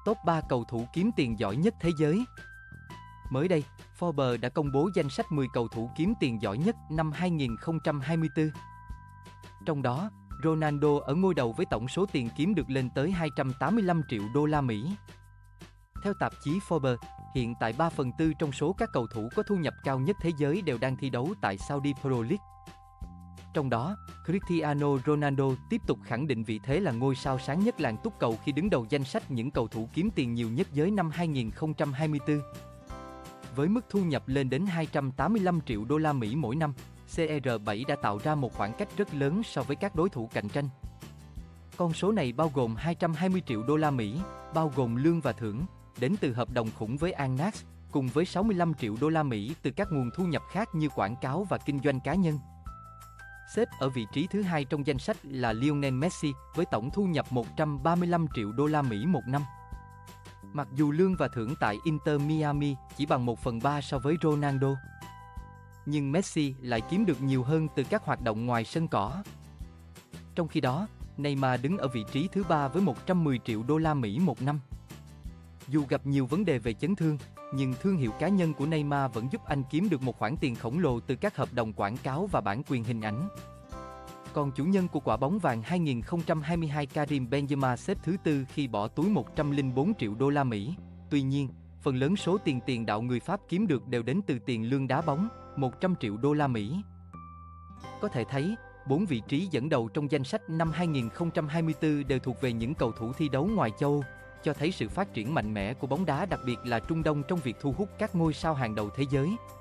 top 3 cầu thủ kiếm tiền giỏi nhất thế giới. Mới đây, Forbes đã công bố danh sách 10 cầu thủ kiếm tiền giỏi nhất năm 2024. Trong đó, Ronaldo ở ngôi đầu với tổng số tiền kiếm được lên tới 285 triệu đô la Mỹ. Theo tạp chí Forbes, hiện tại 3/4 trong số các cầu thủ có thu nhập cao nhất thế giới đều đang thi đấu tại Saudi Pro League. Trong đó, Cristiano Ronaldo tiếp tục khẳng định vị thế là ngôi sao sáng nhất làng túc cầu khi đứng đầu danh sách những cầu thủ kiếm tiền nhiều nhất giới năm 2024. Với mức thu nhập lên đến 285 triệu đô la Mỹ mỗi năm, CR7 đã tạo ra một khoảng cách rất lớn so với các đối thủ cạnh tranh. Con số này bao gồm 220 triệu đô la Mỹ, bao gồm lương và thưởng, đến từ hợp đồng khủng với Al Nassr, cùng với 65 triệu đô la Mỹ từ các nguồn thu nhập khác như quảng cáo và kinh doanh cá nhân. Xếp ở vị trí thứ hai trong danh sách là Lionel Messi với tổng thu nhập 135 triệu đô la Mỹ một năm. Mặc dù lương và thưởng tại Inter Miami chỉ bằng 1/3 so với Ronaldo, nhưng Messi lại kiếm được nhiều hơn từ các hoạt động ngoài sân cỏ. Trong khi đó, Neymar đứng ở vị trí thứ ba với 110 triệu đô la Mỹ một năm. Dù gặp nhiều vấn đề về chấn thương, nhưng thương hiệu cá nhân của Neymar vẫn giúp anh kiếm được một khoản tiền khổng lồ từ các hợp đồng quảng cáo và bản quyền hình ảnh. Còn chủ nhân của quả bóng vàng 2022 Karim Benzema xếp thứ tư khi bỏ túi 104 triệu đô la Mỹ. Tuy nhiên, phần lớn số tiền đạo người Pháp kiếm được đều đến từ tiền lương đá bóng, 100 triệu đô la Mỹ. Có thể thấy, 4 vị trí dẫn đầu trong danh sách năm 2024 đều thuộc về những cầu thủ thi đấu ngoài châu Âu, cho thấy sự phát triển mạnh mẽ của bóng đá, đặc biệt là Trung Đông trong việc thu hút các ngôi sao hàng đầu thế giới.